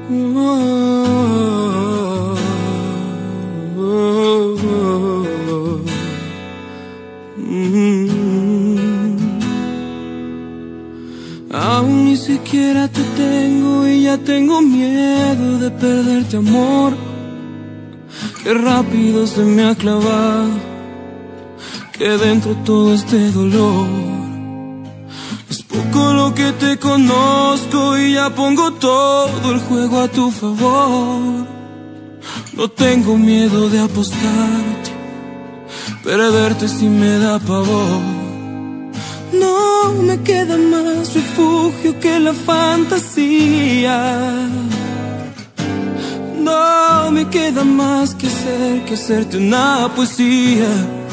Oh, oh, oh, Aún ni siquiera te tengo y ya tengo miedo de perderte, amor. Qué rápido se me ha clavado que dentro todo este dolor. Es poco lo que te conozco y ya pongo todo el juego a tu favor. No tengo miedo de apostarte, perderte si me da pavor. No me queda más refugio que la fantasía. No me queda más que hacerte una poesía.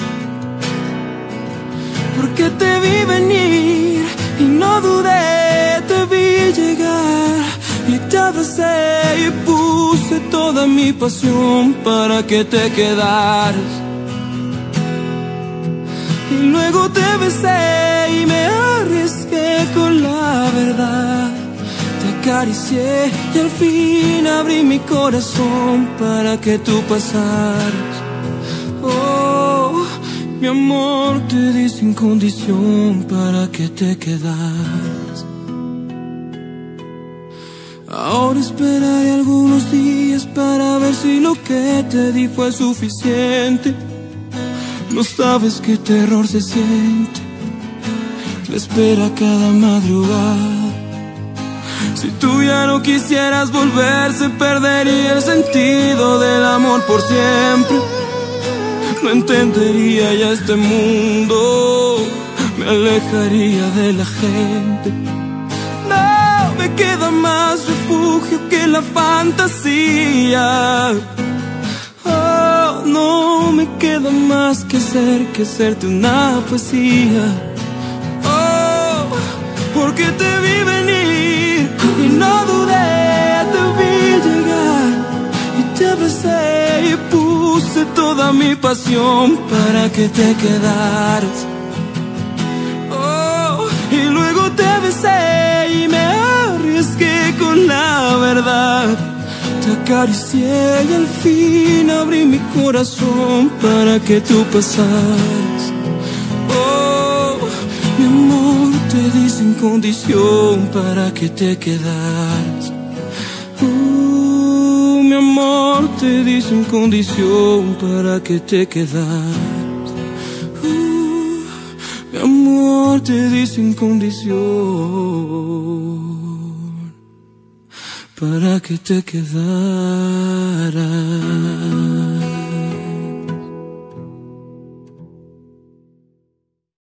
Porque te vi venir y no dudé, te vi llegar y te abracé y puse toda mi pasión para que te quedaras. Y luego te besé y me arriesgué con la verdad. Te acaricié y al fin abrí mi corazón para que tú pasaras. Oh, mi amor, te di sin condición para que te quedaras. Ahora esperaré algunos días para ver si lo que te di fue suficiente. No sabes qué terror se siente, me espera cada madrugada. Si tú ya no quisieras volver, se perdería el sentido del amor por siempre. No entendería ya este mundo, me alejaría de la gente. No me queda más refugio que la fantasía. No me queda más que hacerte una poesía. Oh, porque te vi venir y no dudé, te vi llegar y te abracé y puse toda mi pasión para que te quedaras. Oh, y luego te besé y me arriesgué con la verdad. Te acaricié y al fin abrí mi corazón para que tú pasaras. Oh, mi amor, te di sin condición para que te quedaras. Mi amor, te di sin condición para que te quedaras. Mi amor, te di sin condición para que te quedaras.